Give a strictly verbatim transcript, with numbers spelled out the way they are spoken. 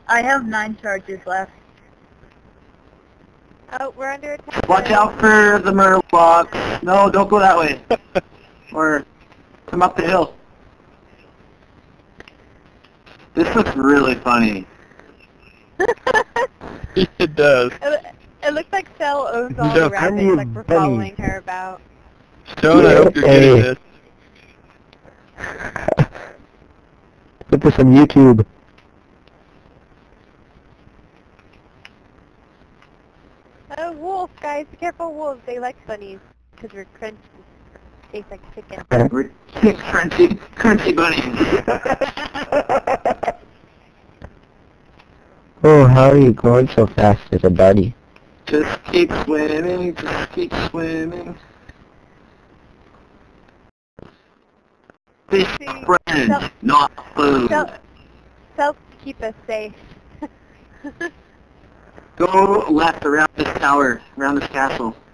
I have nine charges left. Oh, we're under attack. Watch out for the murlocs. No, don't go that way. Or come up the hill. This looks really funny. It does. It, it looks like Cell owns all Yeah, the rabbits, I'm like we're Bunny. following her about. Stone, I hope you're getting this. Put this on YouTube. Oh, wolf, guys, be careful, wolves. They like bunnies because we're crunchy. Tastes like chicken. We're six crunchy, crunchy bunnies. Oh, how are you going so fast as a bunny? Just keep swimming, just keep swimming. Fish See, friends, Cell- not food. Cell, Cell to keep us safe. Go left around this tower, around this castle.